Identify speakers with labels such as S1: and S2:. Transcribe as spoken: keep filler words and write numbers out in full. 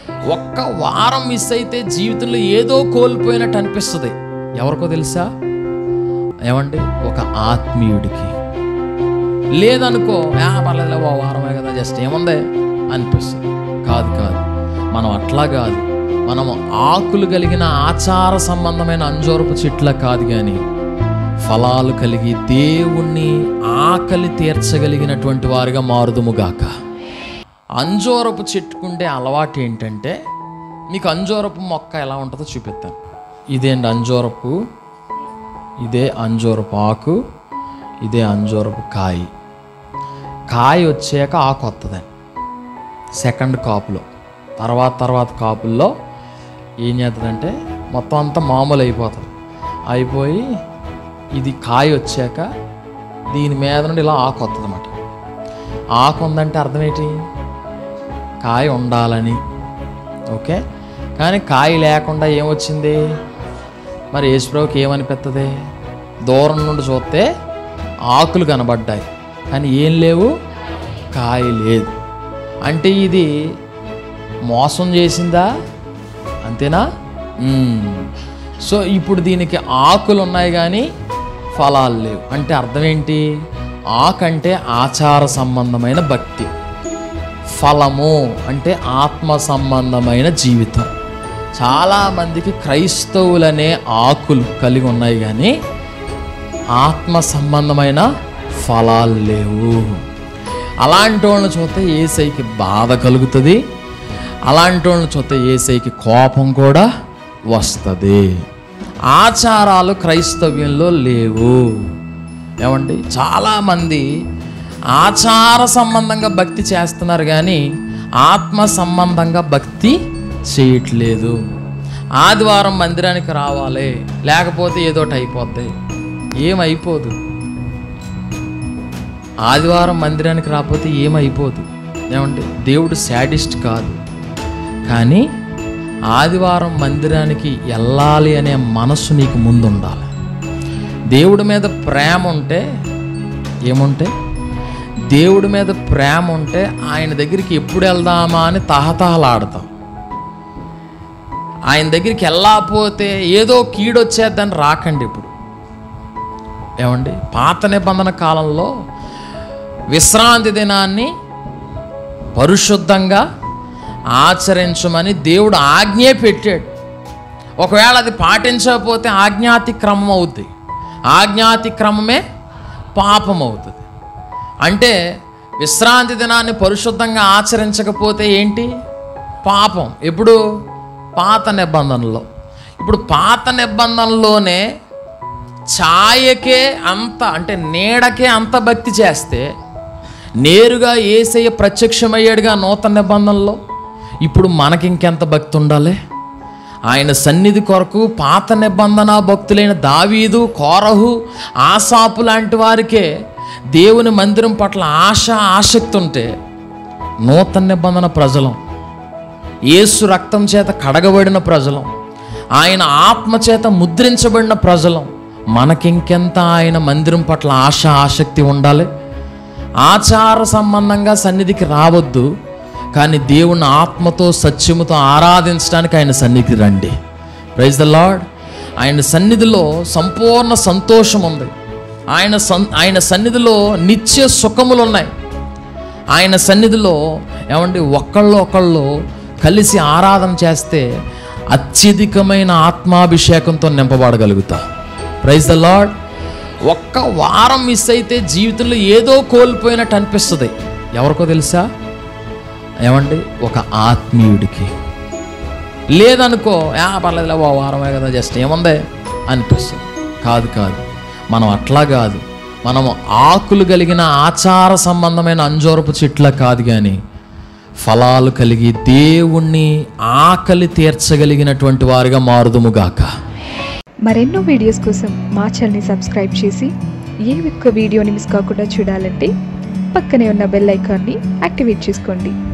S1: ఒక్క వారం మిస్ అయితే జీవితంలో ఏదో కోల్పోయినట్టు అనిపిస్తుంది. ఎవరికో తెలుసా? ఏమండి, ఒక ఆత్మీయుడికి. లేదనుకో, పర్లేదు ఓ వారమే కదా, జస్ట్ ఏముంది అనిపిస్తుంది. కాదు కాదు, మనం అట్లా కాదు. మనము ఆకులు కలిగిన ఆచార సంబంధమైన అంజూరపు చెట్ల కాదు, కానీ ఫలాలు కలిగి దేవుణ్ణి ఆకలి తీర్చగలిగినటువంటి వారిగా మారుదుముగాక. అంజూరపు చెట్టుకుండే అలవాటు ఏంటంటే, మీకు అంజూరపు మొక్క ఎలా ఉంటుందో చూపిస్తాను. ఇదేంటి అంజూరపు, ఇదే అంజూరపు ఆకు, ఇదే అంజూరపు కాయ. కాయ వచ్చాక ఆకు వస్తుందండి సెకండ్ కాపులో. తర్వాత తర్వాత కాపుల్లో ఏం చేస్తుందంటే మొత్తం అంతా మామూలు అయిపోతుంది. అయిపోయి ఇది కాయ వచ్చాక దీని మీద నుండి ఇలా ఆకు వస్తుంది అన్నమాట. ఆకు ఉందంటే అర్థం ఏంటి? కాయ ఉండాలని. ఓకే, కానీ కాయ లేకుండా ఏమొచ్చింది? మరి యేసుప్రభుకి ఏమనిపిస్తుంది? దూరం నుండి చూస్తే ఆకులు కనబడ్డాయి, కానీ ఏం లేవు, కాయ లేదు. అంటే ఇది మోసం చేసిందా? అంతేనా? సో ఇప్పుడు దీనికి ఆకులు ఉన్నాయి కానీ ఫలాలు లేవు. అంటే అర్థం ఏంటి? ఆకు అంటే ఆచార సంబంధమైన భక్తి, ఫలము అంటే ఆత్మ సంబంధమైన జీవితం. చాలామందికి క్రైస్తవులనే ఆకులు కలిగి ఉన్నాయి కానీ ఆత్మ సంబంధమైన ఫలాలు లేవు. అలాంటి వాళ్ళని చూస్తే యేసయ్యకి బాధ కలుగుతుంది. అలాంటి వాళ్ళని చూస్తే యేసయ్యకి కోపం కూడా వస్తుంది. ఆచారాలు క్రైస్తవ్యంలో లేవు. ఏమండి, చాలామంది ఆచార సంబంధంగా భక్తి చేస్తున్నారు కానీ ఆత్మ సంబంధంగా భక్తి చేయట్లేదు. ఆదివారం మందిరానికి రావాలి, లేకపోతే ఏదోటి అయిపోద్ది. ఏమైపోదు. ఆదివారం మందిరానికి రాకపోతే ఏమైపోదు. ఏమంటే దేవుడు శాడిస్ట్ కాదు, కానీ ఆదివారం మందిరానికి వెళ్ళాలి అనే మనస్సు నీకు ముందు ఉండాలి. దేవుడి మీద ప్రేమ ఉంటే ఏముంటే దేవుడి మీద ప్రేమ ఉంటే ఆయన దగ్గరికి ఎప్పుడు వెళ్దామా అని తహతహలాడతాం. ఆయన దగ్గరికి వెళ్ళకపోతే ఏదో కీడొచ్చేద్దని రాకండి. ఇప్పుడు ఏమండి, పాత నిబంధన కాలంలో విశ్రాంతి దినాన్ని పరిశుద్ధంగా ఆచరించమని దేవుడు ఆజ్ఞే పెట్టాడు. ఒకవేళ అది పాటించకపోతే ఆజ్ఞాతిక్రమం అవుద్ది. ఆజ్ఞాతిక్రమమే పాపం అవుతుంది. అంటే విశ్రాంతి దినాన్ని పరిశుద్ధంగా ఆచరించకపోతే ఏంటి? పాపం. ఎప్పుడు? పాత నిబంధనలో. ఇప్పుడు పాత నిబంధనలోనే ఛాయకే అంత, అంటే నీడకే అంత భక్తి చేస్తే నేరుగా యేసయ్య ప్రత్యక్షమయ్యాడుగా నూతన నిబంధనలో. ఇప్పుడు మనకి ఇంకెంత భక్తి ఉండాలి? ఆయన సన్నిధి కొరకు పాత నిబంధన భక్తులైన దావీదు, కోరహు, ఆసాపు లాంటి వారికే దేవుని మందిరం పట్ల ఆశ, ఆసక్తి ఉంటే నూతన నిబంధన ప్రజలం, యేసు రక్తం చేత కడగబడిన ప్రజలం, ఆయన ఆత్మ చేత ముద్రించబడిన ప్రజలం, మనకింకెంత ఆయన మందిరం పట్ల ఆశ, ఆసక్తి ఉండాలి? ఆచార సంబంధంగా సన్నిధికి రావద్దు, కానీ దేవుని ఆత్మతో సత్యముతో ఆరాధించడానికి ఆయన సన్నిధికి రండి. Praise the lord. ఆయన సన్నిధిలో సంపూర్ణ సంతోషం ఉంది. ఆయన సన్ ఆయన సన్నిధిలో నిత్య సుఖములు ఉన్నాయి. ఆయన సన్నిధిలో ఏమండి ఒకళ్ళు ఒకళ్ళు కలిసి ఆరాధన చేస్తే అత్యధికమైన ఆత్మాభిషేకంతో నింపబడగలుగుతా. Praise the lord. ఒక్క వారం మిస్ అయితే జీవితంలో ఏదో కోల్పోయినట్టు అనిపిస్తుంది. ఎవరికో తెలుసా? ఏమండి, ఒక ఆత్మీయుడికి. లేదనుకో, పర్లేదు ఓ వారమే కదా, జస్ట్ ఏముంది అనిపిస్తుంది. కాదు కాదు, మనం అట్లా కాదు. మనము ఆకులు కలిగిన ఆచార సంబంధమైన అంజూరపు చెట్ల కాదు, కానీ ఫలాలు కలిగి దేవుణ్ణి ఆకలి తీర్చగలిగినటువంటి వారిగా మారుదుముగాక.
S2: మరెన్నో వీడియోస్ కోసం మా ఛానల్ని సబ్స్క్రైబ్ చేసి ఏ ఒక్క వీడియోని మిస్ కాకుండా చూడాలంటే పక్కనే ఉన్న బెల్ ఐకాన్ని యాక్టివేట్ చేసుకోండి.